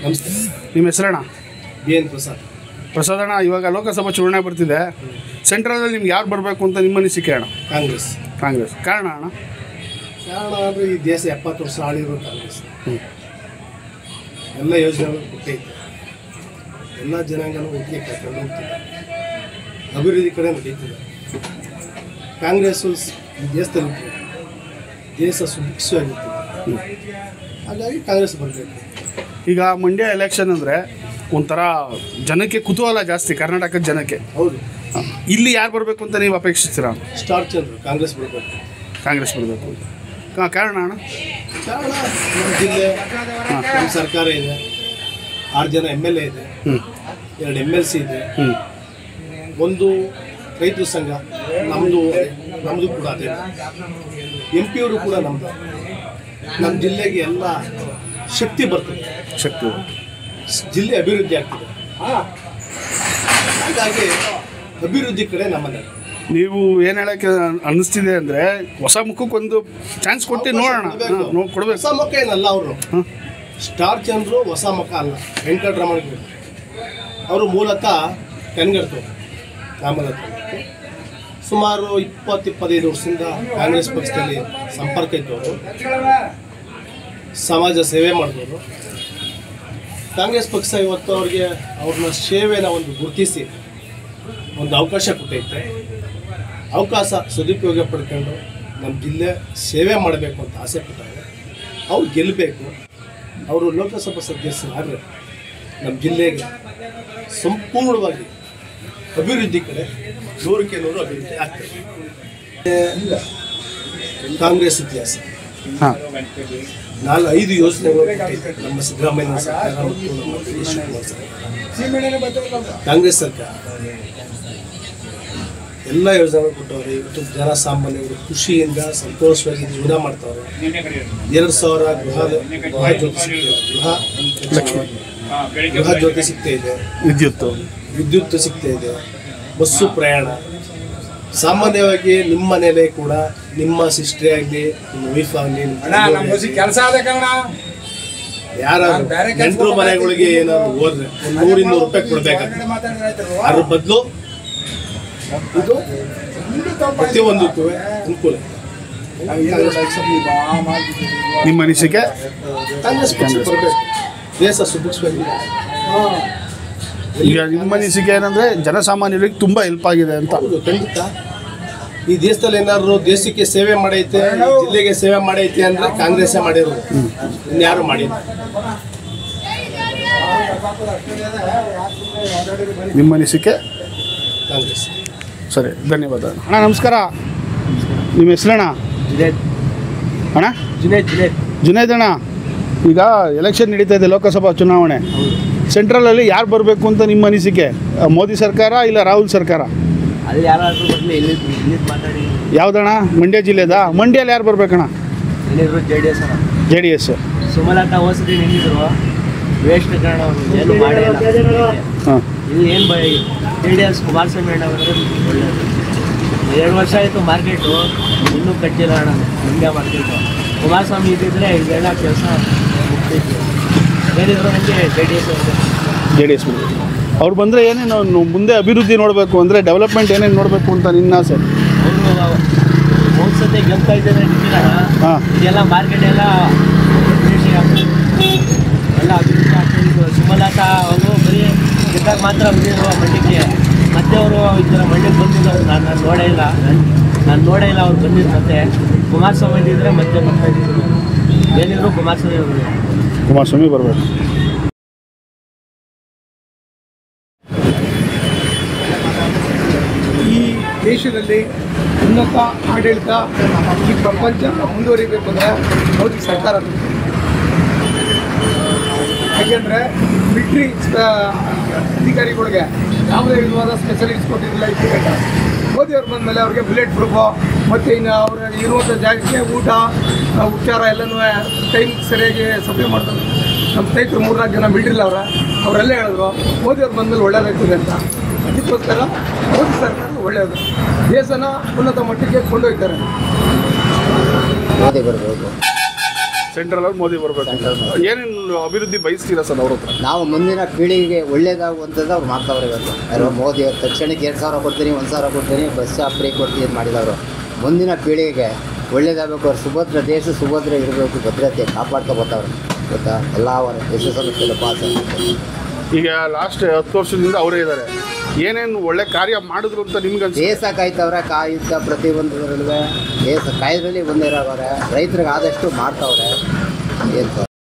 ನಮಸ್ತೆ. ನಿಮ್ಮ ಹೆಸರಣ್ಣ? BN ಪ್ರಸಾದ್. ಪ್ರಸಾದಣ್ಣ, ಇವಾಗ ಲೋಕಸಭಾ ಚುನಾವಣೆ ಬರ್ತಿದೆ. ಸೆಂಟ್ರಲಲ್ಲಿ ನಿಮ್ಗೆ ಯಾರು ಬರಬೇಕು ಅಂತ ನಿಮ್ಮ ಅನಿಸಿಕೆ ಅಣ್ಣ? ಕಾಂಗ್ರೆಸ್. ಕಾಂಗ್ರೆಸ್. ಕಾರಣ ಅಣ್ಣ? ಕಾರಣ ಅಂದರೆ ಈ ದೇಶ 70 ವರ್ಷ ಆಳಿರೋ ಕಾಂಗ್ರೆಸ್. ಎಲ್ಲ ಯೋಜನೆಗಳು ಕೊಟ್ಟೈತೆ, ಎಲ್ಲ ಜನಾಂಗನೂ ಒಟ್ಟಿಗೆ ಕರ್ಕೊಂಡು ಹೋಗ್ತಿದೆ, ಅಭಿವೃದ್ಧಿ ಕಡೆ ನಡೀತಿದೆ. ಕಾಂಗ್ರೆಸ್ಸು ಈ ದೇಶದಲ್ಲಿ ದೇಶ ಸುಭಿಕ್ಷವಾಗಿರ್ತದೆ, ಹಾಗಾಗಿ ಕಾಂಗ್ರೆಸ್ ಬರಬೇಕು. ಈಗ ಮಂಡ್ಯ ಎಲೆಕ್ಷನ್ ಅಂದರೆ ಒಂಥರ ಜನಕ್ಕೆ ಕುತೂಹಲ ಜಾಸ್ತಿ, ಕರ್ನಾಟಕದ ಜನಕ್ಕೆ. ಹೌದು. ಇಲ್ಲಿ ಯಾರು ಬರಬೇಕು ಅಂತ ನೀವು ಅಪೇಕ್ಷಿಸ್ತೀರಾ? ಸ್ಟಾರ್ ಚಂದ್ರು ಕಾಂಗ್ರೆಸ್ ಬರಬೇಕು. ಕಾಂಗ್ರೆಸ್ ಬರಬೇಕು. ಕಾರಣ ಅಣ್ಣ? ಕಾರಣ ನಮ್ಮ ಜಿಲ್ಲೆ, ನಮ್ಮ ಸರ್ಕಾರ ಇದೆ, 6 ಜನ MLA ಇದೆ, 2 MLC ಇದೆ, ಒಂದು ರೈತರ ಸಂಘ ನಮ್ಮದು ಕೂಡ ಅದೇ, MP ಅವರು ಕೂಡ ನಮ್ಮದು. ನಮ್ಮ ಜಿಲ್ಲೆಗೆ ಎಲ್ಲ ಶಕ್ತಿ ಬರ್ತದೆ, ಶಕ್ತಿ, ಜಿಲ್ಲೆ ಅಭಿವೃದ್ಧಿ ಆಗ್ತದೆ. ಹಾಗಾಗಿ ಅಭಿವೃದ್ಧಿ ಕಡೆ ನಮ್ಮಲ್ಲಿ ನೀವು ಏನು ಹೇಳೋಕ್ಕೆ ಅನ್ನಿಸ್ತಿದೆ ಅಂದರೆ ಹೊಸ ಮುಖಕ್ಕೊಂದು ಚಾನ್ಸ್ ಕೊಟ್ಟು ನೋಡೋಣ, ಕೊಡಬೇಕು. ಹೊಸ ಮುಖ ಏನಲ್ಲ ಅವರು. ಸ್ಟಾರ್ ಚಂದ್ರು ಹೊಸ ಮುಖ ಅಲ್ಲ, ವೆಂಕಟರಮಣ ಅವರು ಮೂಲತಃ ಕನ್ನಡದವರು. ಆಮೇಲೆ ಸುಮಾರು 20-25 ವರ್ಷದಿಂದ ಕಾಂಗ್ರೆಸ್ ಪಕ್ಷದಲ್ಲಿ ಸಂಪರ್ಕ ಇದ್ದವರು, ಸಮಾಜ ಸೇವೆ ಮಾಡಿದವರು. ಕಾಂಗ್ರೆಸ್ ಪಕ್ಷ ಇವತ್ತು ಅವ್ರನ್ನ ಸೇವೆನ ಒಂದು ಗುರುತಿಸಿ ಒಂದು ಅವಕಾಶ ಕೊಟ್ಟೈತೆ. ಅವಕಾಶ ಸದುಪಯೋಗ ಪಡ್ಕೊಂಡು ನಮ್ಮ ಜಿಲ್ಲೆ ಸೇವೆ ಮಾಡಬೇಕು ಅಂತ ಆಸೆ ಪಟ್ಟಾಗ ಅವ್ರು ಗೆಲ್ಲಬೇಕು. ಅವರು ಲೋಕಸಭಾ ಸದಸ್ಯರಾದರೆ ನಮ್ಮ ಜಿಲ್ಲೆಗೆ ಸಂಪೂರ್ಣವಾಗಿ ಅಭಿವೃದ್ಧಿ ಕಡೆ 100ಕ್ಕೆ 100 ಅಭಿವೃದ್ಧಿ ಆಗ್ತದೆ. ಕಾಂಗ್ರೆಸ್ ಇತಿಹಾಸ 4-5 ಯೋಜನೆಗಳು ನಮ್ಮ ಸಿದ್ದರಾಮಯ್ಯ ಸರ್ಕಾರ ಮತ್ತು ನಮ್ಮ ಶಿವಕುಮಾರ್ ಸರ್ಕಾರ, ಕಾಂಗ್ರೆಸ್ ಸರ್ಕಾರ ಎಲ್ಲ ಯೋಜನೆಗಳು ಕೊಟ್ಟವ್ರೆ. ಇವತ್ತು ಜನಸಾಮಾನ್ಯರು ಖುಷಿಯಿಂದ ಸಂತೋಷವಾಗಿ ಜೀವನ ಮಾಡ್ತಾವ್ರೆ. 2,000 ಗೃಹ ಜ್ಯೋತಿ ಸಿಗ್ತಾ ಇದೆ, ವಿದ್ಯುತ್ ಸಿಗ್ತಾ ಇದೆ, ಬಸ್ಸು ಪ್ರಯಾಣ. ಸಾಮಾನ್ಯವಾಗಿ ನಿಮ್ಮ ಮನೇಲೆ ಕೂಡ ನಿಮ್ಮ ಸಿಸ್ಟ್ರಿ ಆಗಲಿ, ನಿಮ್ಮ ವೈಫ್ ಆಗಲಿ, ಯಾರಾದ್ರೂ ನೆಂಟರು ಮನೆಗಳಿಗೆ ಏನಾದ್ರು ಹೋದ್ರೆ 100-200 ರೂಪಾಯಿ ಕೊಡ್ಬೇಕಾಗ್ತದೆ. ಅದ್ರ ಬದಲು ಇದು ಪ್ರತಿಯೊಂದಕ್ಕೂ ಅನುಕೂಲ. ನಿಮ್ಮ ಅನಿಸಿಕೆ? ಕಾಂಗ್ರೆಸ್ ಪಕ್ಷ ಬರಬೇಕು, ದೇಶ ಸುಭಿಕ್ಷವಾಗಿ. ಈಗ ನಿಮ್ಮ ಅನಿಸಿಕೆ ಏನಂದರೆ ಜನಸಾಮಾನ್ಯರಿಗೆ ತುಂಬ ಹೆಲ್ಪ್ ಆಗಿದೆ ಅಂತ? ಹೌದು, ಖಂಡಿತ. ಈ ದೇಶದಲ್ಲಿ ಏನಾದ್ರು ದೇಶಕ್ಕೆ ಸೇವೆ ಮಾಡೈತೆ, ಜಿಲ್ಲೆಗೆ ಸೇವೆ ಮಾಡೈತೆ ಅಂದರೆ ಕಾಂಗ್ರೆಸ್ಸೇ ಮಾಡಿರೋದು, ಇನ್ಯಾರು ಮಾಡಿಲ್ಲ. ನಿಮ್ಮ ಅನಿಸಿಕೆ? ಕಾಂಗ್ರೆಸ್. ಸರಿ, ಧನ್ಯವಾದ ಅಣ್ಣ. ನಮಸ್ಕಾರ. ನಿಮ್ಮ ಹೆಸರಣ್ಣ? ಅಣ್ಣ ಜುನೇದ್ ಅಣ್ಣ. ಈಗ ಎಲೆಕ್ಷನ್ ನಡೀತಾ ಇದೆ, ಲೋಕಸಭಾ ಚುನಾವಣೆ. ಸೆಂಟ್ರಲಲ್ಲಿ ಯಾರು ಬರಬೇಕು ಅಂತ ನಿಮ್ಮ ಅನಿಸಿಕೆ? ಮೋದಿ ಸರ್ಕಾರ ಇಲ್ಲ ರಾಹುಲ್ ಸರ್ಕಾರ? ಯಾವುದಣ್ಣ? ಮಂಡ್ಯ ಜಿಲ್ಲೆದಾ? ಮಂಡ್ಯಲ್ಲಿ ಯಾರು ಬರ್ಬೇಕಣ್ಣ? JDS. ಸುಮಲತಾ ಹೋಸರಿ ನಿಂತಿದ್ರು, ವೇಸ್ಟ್ ಕಾರಣ ಏನು ಮಾಡಿಲ್ಲ. ಇಲ್ಲಿ ಏನು JDS ಕುಮಾರಸ್ವಾಮಿ ಅಣ್ಣ ಬಂದರೆ ಒಳ್ಳೆಯದು. 2 ವರ್ಷ ಆಯಿತು ಮಾರ್ಕೆಟು, ಇನ್ನೂ ಕಟ್ಟಿಲ್ಲ ಅಣ್ಣ ಮಂಡ್ಯ ಮಾರ್ಕೆಟು. ಕುಮಾರಸ್ವಾಮಿ ಇದ್ದಿದ್ರೆ ಇದೆಲ್ಲ ಕೆಲಸ ಮುಗ್ತಿತ್ತು. ಏನಿದ್ರು ನನಗೆ JDS ಅವ್ರು ಬಂದರೆ ಏನೇನು ಮುಂದೆ ಅಭಿವೃದ್ಧಿ ನೋಡಬೇಕು ಅಂದರೆ, ಡೆವಲಪ್ಮೆಂಟ್ ಏನೇನು ನೋಡಬೇಕು ಅಂತ ನಿನ್ನ ಆಸೆ? ಅವರು ಹೋಗ್ಸತ್ತೆ ಗೆಲ್ತಾ ಇದ್ದಾರೆ ಇದೆಲ್ಲ ಮಾರ್ಕೆಟ್ ಎಲ್ಲ ಅಭಿವೃದ್ಧಿ ಆಗ್ತಿದ್ದು. ಸುಮಲತಾ ಅವರು ಬರೀ ಗೆದ್ದಾಗ ಮಾತ್ರ ಬಂದಿದ್ರು ಮಂಡ್ಯಕ್ಕೆ, ಮತ್ತೆ ಅವರು ಈ ಥರ ಮಂಡ್ಯಕ್ಕೆ ಬಂದಿದ್ದು ನಾನು ನೋಡೇ ಇಲ್ಲ ಅವ್ರು ಬಂದಿದ್ದು. ಮತ್ತೆ ಕುಮಾರಸ್ವಾಮಿ ಇದ್ದಿದ್ರೆ ಮತ್ತೆ ಬರ್ತಾ ಇದ್ದಿದ್ರು. ಏನಿದ್ರು ಕುಮಾರಸ್ವಾಮಿ ಬರಬೇಕು. ಈ ದೇಶದಲ್ಲಿ ಉನ್ನತ ಆಡಳಿತ ಈ ಪ್ರಪಂಚ ಮುಂದುವರಿಬೇಕು ಅಂದರೆ ಮೋದಿ ಸರ್ಕಾರ. ಯಾಕೆಂದರೆ ಮಿಲಿಟ್ರಿ ಅಧಿಕಾರಿಗಳಿಗೆ ಯಾವುದೇ ವಿಧವಾದ ಸ್ಪೆಷಲಿಸ್ಟ್ ಕೊಟ್ಟಿದ್ದಿಲ್ಲ. ಇಪ್ಪತ್ತು ಮೋದಿ ಅವ್ರು ಬಂದ ಮೇಲೆ ಅವ್ರಿಗೆ ಬುಲೆಟ್ ಪ್ರೂಫು ಮತ್ತು ಇನ್ನು ಅವ್ರ ಇರುವಂಥ ಜಾಗಕ್ಕೆ ಊಟ ಉಪಚಾರ ಎಲ್ಲನೂ ಟೈಮ್ ಸರಿಯಾಗಿ ಸಪ್ಲೈ ಮಾಡ್ತಾರೆ. ನಮ್ಮ ಸ್ನೇಹಿತರು 3-4 ಜನ ಮಿಲಿಟ್ರಿಲ್ಲ ಅವರೆಲ್ಲ ಹೇಳಿದ್ರು ಮೋದಿ ಅವ್ರು ಬಂದಮೇಲೆ ಒಳ್ಳೆಯದಾಗ್ತದೆ ಅಂತ. ಅದಕ್ಕೋಸ್ಕರ ಮೋದಿ ಸರ್ಕಾರ ಒಳ್ಳೆಯದು, ದೇಶನ ಉನ್ನತ ಮಟ್ಟಕ್ಕೆ ಕೊಂಡೊಯ್ತಾರೆ. ಸೆಂಟ್ರಲಲ್ಲಿ ಮೋದಿ ಬರಬೇಕು. ಏನೇನು ಅಭಿವೃದ್ಧಿ ಬಯಸ್ತೀರಾ ಸರ್ ಅವ್ರ ಹತ್ರ? ನಾವು ಮುಂದಿನ ಪೀಳಿಗೆಗೆ ಒಳ್ಳೇದಾಗುವಂಥದ್ದು ಅವ್ರು ಮಾಡ್ತಾವ್ರೆ ಇವತ್ತು. ಯಾರೋ ಮೋದಿ ಅವ್ರು ತಕ್ಷಣಕ್ಕೆ 2,000 ಕೊಡ್ತೀನಿ, 1,000 ಕೊಡ್ತೀನಿ, ಬಸ್ ಫ್ರೀ ಕೊಡ್ತೀನಿ ಇದು ಮಾಡಿದವರು. ಮುಂದಿನ ಪೀಳಿಗೆಗೆ ಒಳ್ಳೇದಾಗಬೇಕು. ಅವ್ರು ಸುಭದ್ರ ದೇಶ ಸುಭದ್ರ ಇರಬೇಕು, ಭದ್ರತೆ ಕಾಪಾಡ್ಕೊಬೋತವ್ರು ಗೊತ್ತಾ. ಎಲ್ಲ ಅವರ ಯಶಸ್ಸನ್ನು ಪಾಸ್ ಆಗ್ತಾರೆ. ಈಗ ಲಾಸ್ಟ್ 10 ವರ್ಷದಿಂದ ಅವರೇ ಇದ್ದಾರೆ. ಏನೇನು ಒಳ್ಳೆ ಕಾರ್ಯ ಮಾಡಿದ್ರು ಅಂತ ನಿಮ್ಗೆ ದೇಶ ಕಾಯ್ತವ್ರೆ, ಕಾಯುತ್ತ ಪ್ರತಿಯೊಂದರಲ್ಲೂ ದೇಶ ಕಾಯ್ದ್ರಲ್ಲಿ ಒಂದಿರೋವ್ರೆ. ರೈತರಿಗೆ ಆದಷ್ಟು ಮಾಡ್ತಾವ್ರೆ. ಏನು